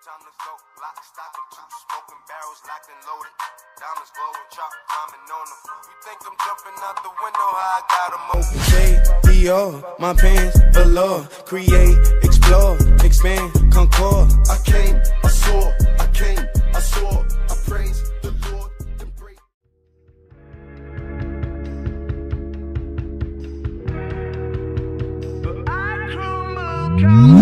Time to go, lock, stock, and two smoking barrels locked and loaded. Diamonds glowing, chop climbing on them. You think I'm jumping out the window? How I got them open. Shade, Dior, my pants, velour. Create, explore, expand, concord. I came, I saw, I came, I saw. I praise the Lord and pray. But I crumble.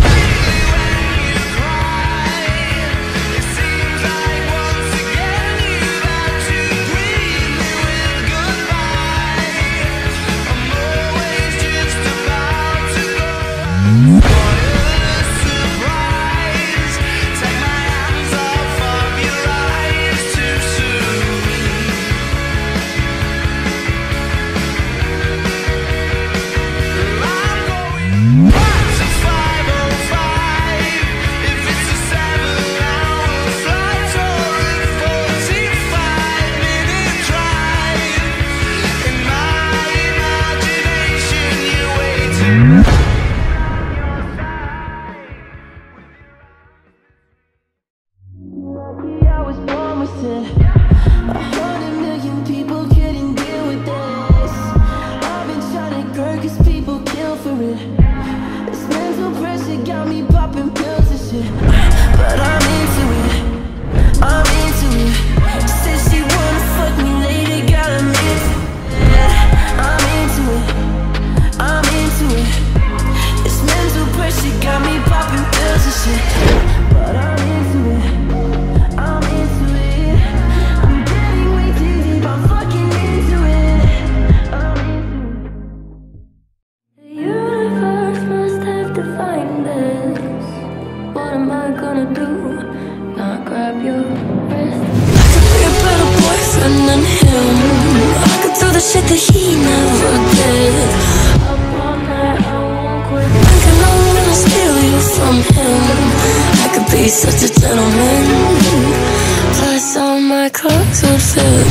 Shit that he never did. Up all night, I won't quit. Thinking I'm gonna steal you from him. I could be such a gentleman. Plus all my clothes would fit.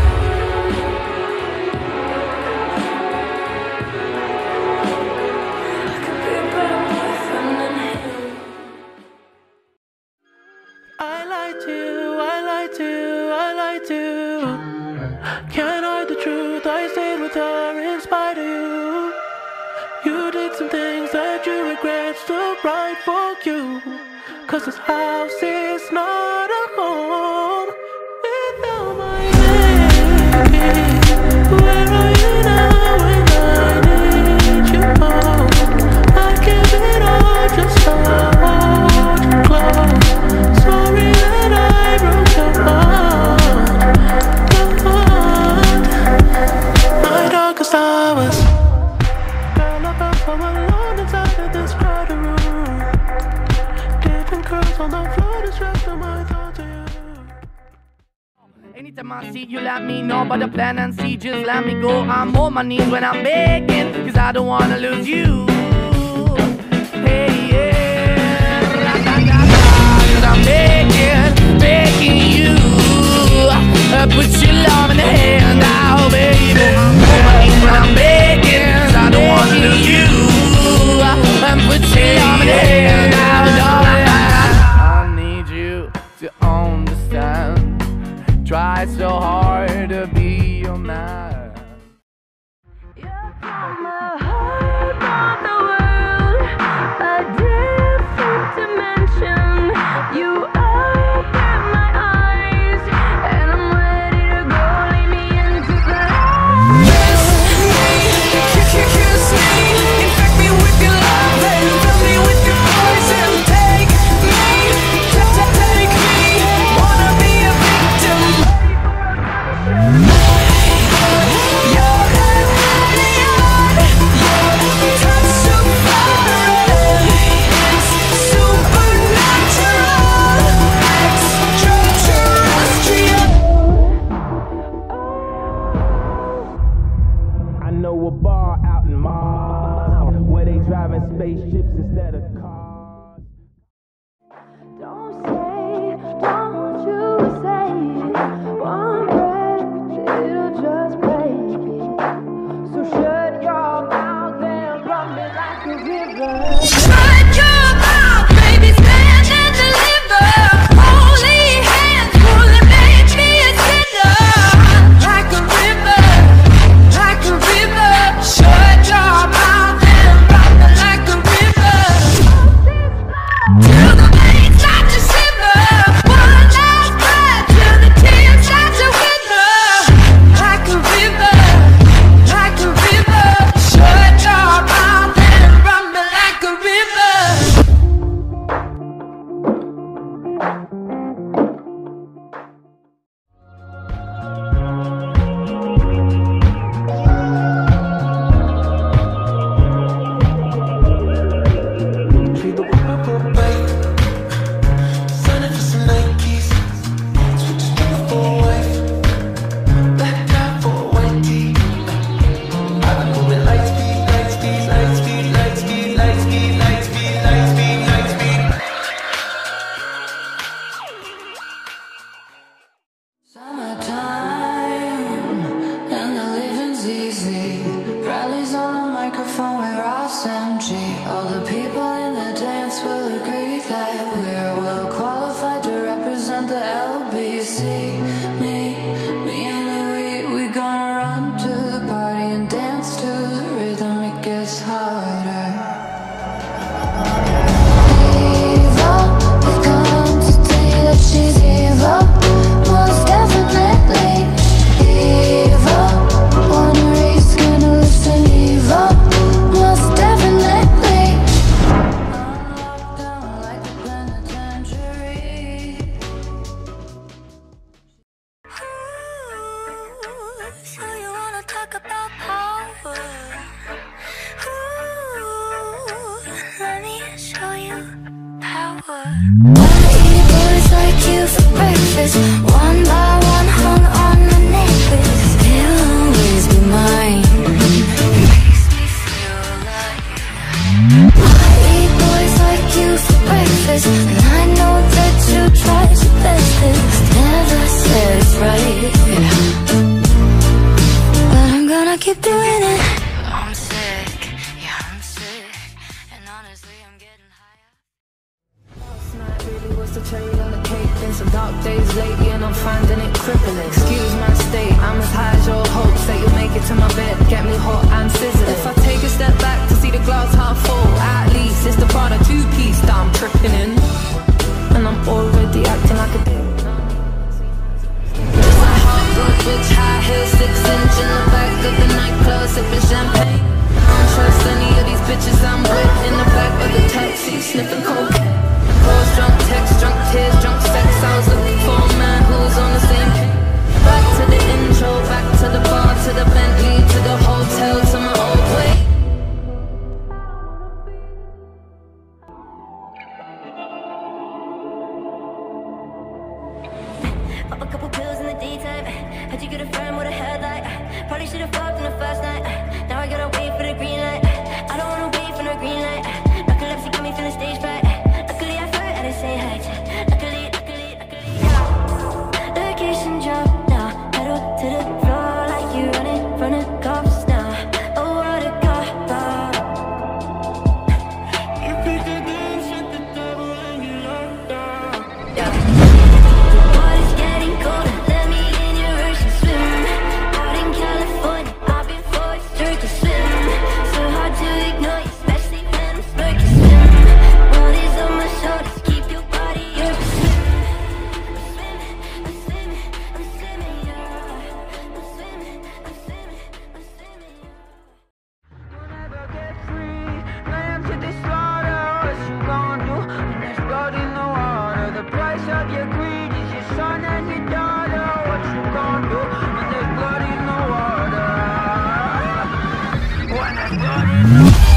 I could be a better boyfriend than him. I lied to you, I lied to you, I lied to you. Can't hide the truth, I stayed with her in spite of you. You did some things that you regret, still right for you. Cause this house is not a home without my baby. Where are you now when I need you home? I give it all just to hold you close. Sorry that I broke your heart. Hours. Girl, I felt so alone inside of this crowded room. Different curls on the floor, distracting my thoughts of you. Anytime I see you, let me know about the plan and see, just let me go. I'm on my knees when I'm begging, cause I don't wanna lose you. Hey, yeah, cause I'm begging, begging you. Put your love in the hand now, baby. I'm on my knees when I'm begging, cause I don't wanna lose you. Put your love in the hand now, darling. I need you to understand. Try so hard to be your man. You're from my heart, us will agree that we're well qualified to represent the LBC. Me and Louis, we gonna run to the party and dance to the rhythm. It gets harder. Eva, we come to tell you that she's Eva, most definitely. Eva, wanna raise scandalous and Eva, most definitely. I'm locked down like a penitentiary. So you wanna talk about power? Let me show you power. I eat boys like you for breakfast, one by one hung on my necklace. They'll always be mine. Makes me feel alive. I eat boys like you for breakfast, and I know that you try your best. It's never said it's right, but I'm gonna keep doing it. I'm sick, yeah, I'm sick, and honestly I'm getting higher. Last night really was the cherry on the cake. Been some dark days lately and I'm finding it crippling. Excuse my state, I'm as high as your hopes that you'll make it to my bed. Get me hot and sizzling. If I take a step back to see the glass half full, at least it's the Prada two-piece that I'm tripping in. And I'm already acting like a dick. It's a hard road, bitch, high heels, 6-inch in the back of the nightclub, sipping champagne. I don't trust any of these bitches I'm with. In the back of the taxi, sniffing cocaine. Calls, drunk texts, drunk tears, drunk sex. I was looking for a man who was on the same page. Back to the intro, back to the bar, to the Bentley, to the hotel, to my old way. Pop a couple pills in the daytime. How'd you get a friend with a headlight? Probably should've fucked in the first night. Now I gotta wait for the green light. I don't wanna wait for no green light. Narcolepsy got me feeling stage fright. Luckily I flirt and I say hi. Luckily, yeah. Location drop now. Pedal to the floor like you running from the cops now. Oh, what a cop. You pick the game, shut the devil and you locked down. Yeah. Water's getting colder, let me in your ocean swim. Out in California, I've been forced to swim. So hard to ignore you, especially when I'm smirking swim. One is on my shoulders, keep your body open. I'm swimming, yeah. I'm swimming, yeah. You'll never get free. Lamb to the slaughter. What you gonna do when there's blood in the water? The price of your greed is your son and your daughter. What you gonna do when there's blood in the water? When there's blood in the water.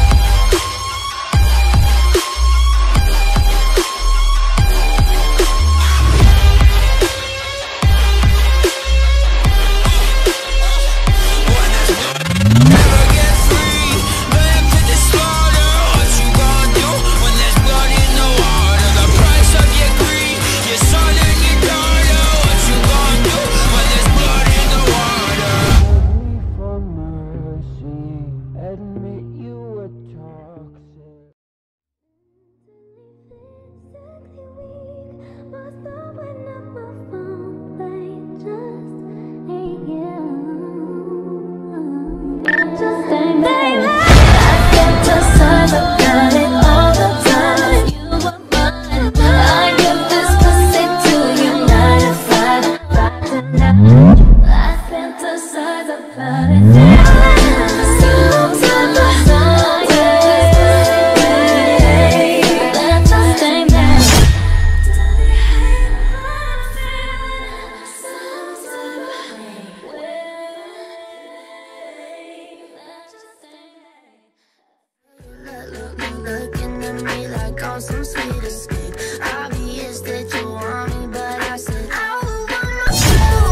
Looking at me like I'm some sweet escape. Obvious that you want me, but I said I would want myself.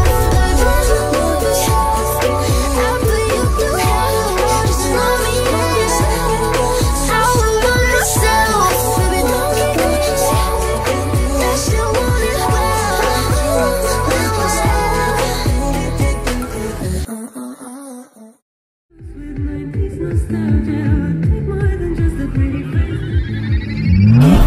After you do just love me I would want myself. Baby, don't get me that you want it well. With my peace nostalgia, take more than just a pretty face.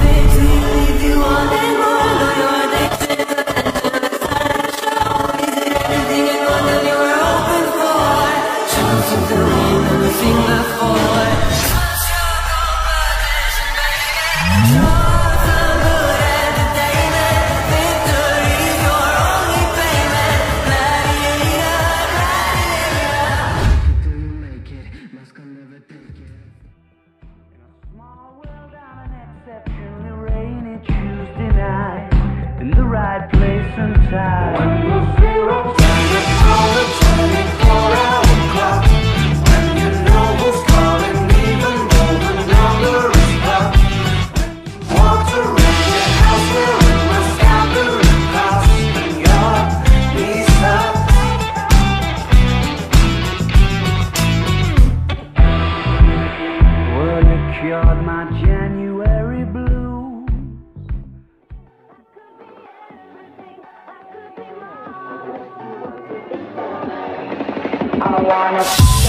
in the right place and time. When the zero's standing on the 24-hour clock, when you know who's calling, even though the number is blocked. Water in your house, wearing my scattering cost, and your knees up. Well, you cured my January blues. I wanna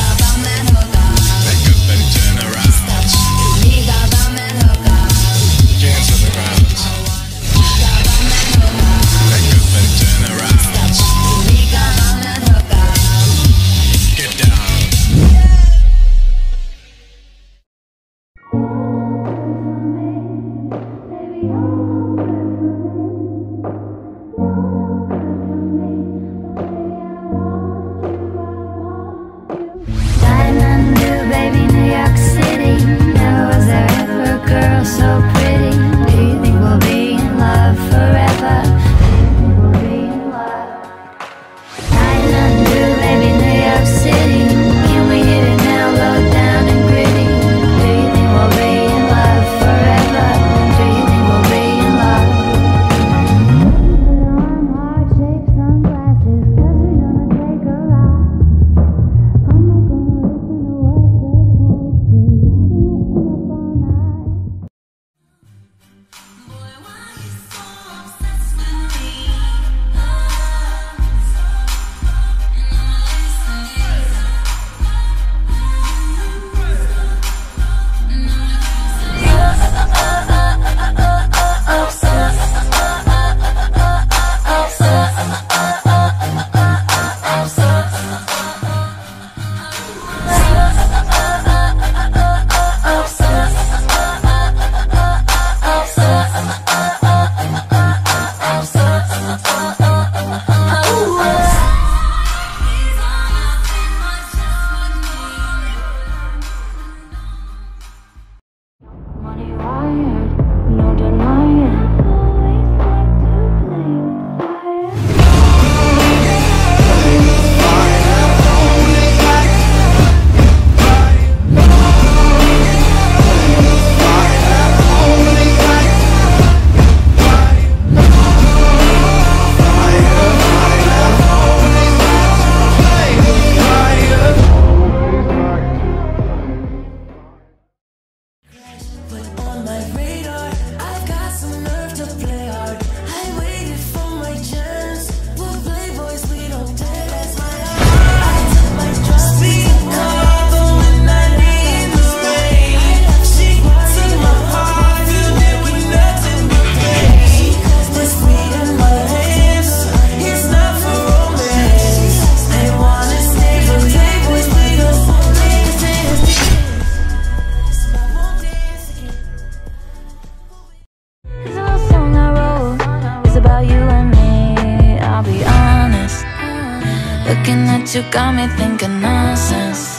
looking at you got me thinking nonsense.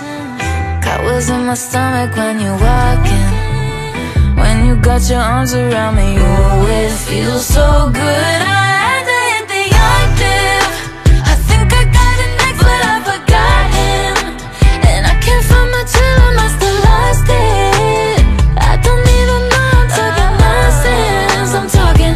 Cowers in my stomach when you're walking. When you got your arms around me, you always feel so good. I had to hit the octave. I think I got it next, but I forgot him. And I can't find my chill, I must have lost it. I don't even know I'm talking nonsense. I'm talking.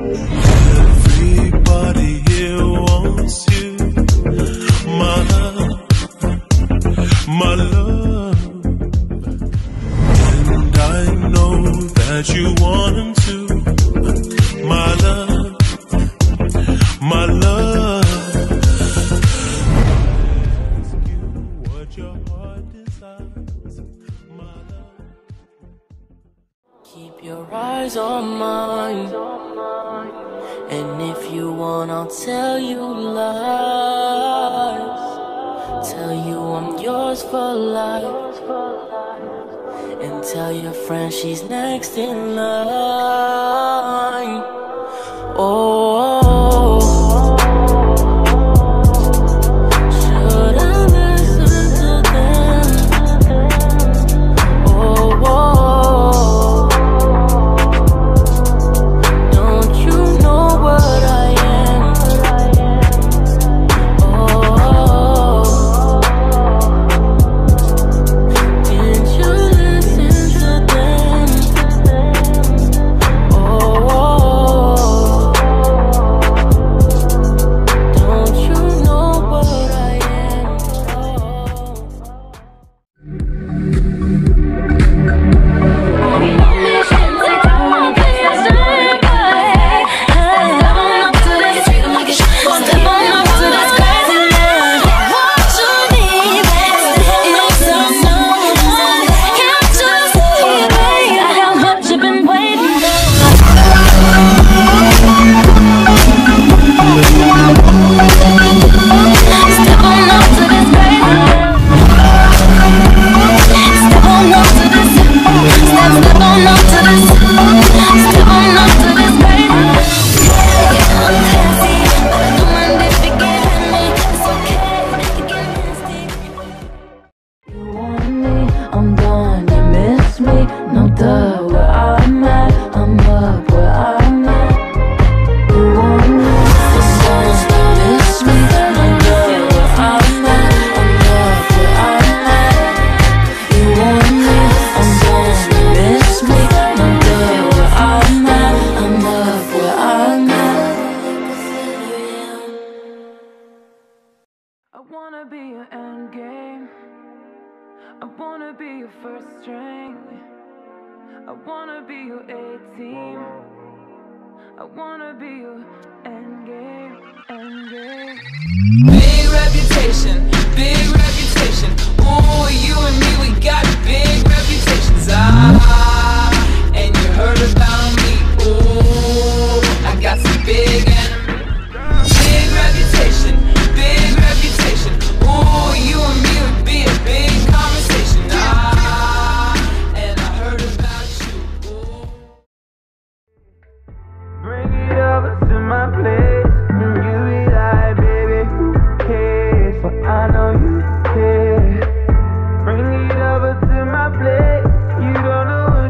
Everybody here wants you, my love, my love. And I know that you want him to, my love, my love. Ask you what your heart desires, my love. Keep your eyes on mine, and if you want, I'll tell you lies. Tell you I'm yours for life, and tell your friend she's next in line. Oh, should I listen to them? Oh, don't you know what I am? Oh, didn't you listen to them? Oh, don't you know what I am? I'm gone, you miss me, no duh, where I'm at, I'm up where I'm at. You want me, I'm gone, you miss me, no duh, where I'm at, I'm up where I'm at. You want me, I'm gone, you miss me, no duh, where I'm at, I'm up where I'm at. I wanna be your end game. I wanna be your first string. I wanna be your A-team. I wanna be your end game, end game. Big reputation, big reputation. Ooh, you and me, we got big reputations. And you heard about me. Ooh, I got some big enemies. Big reputation, big reputation. Ooh, you and me would be a big conversation. And I heard about you. Ooh. Bring it over to my place, and you be like, baby, who cares? But I know you care. Bring it over to my place, you don't know what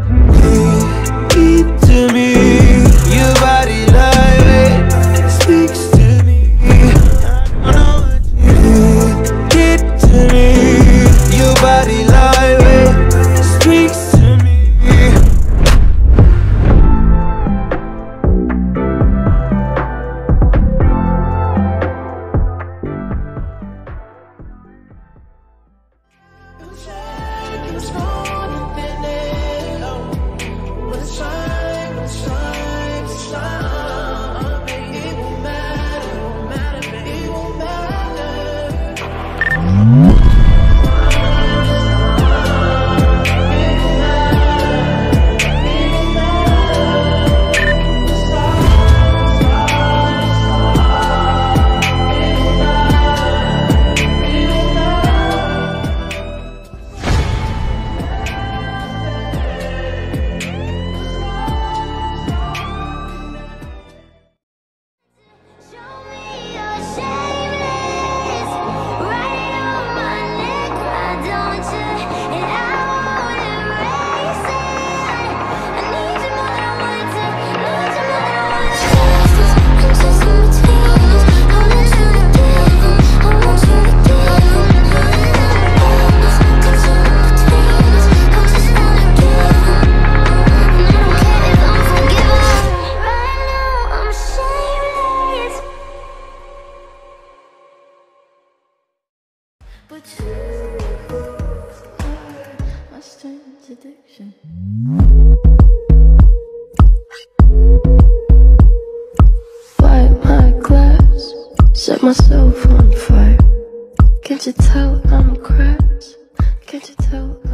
set myself on fire. Can't you tell I'm a crash? Can't you tell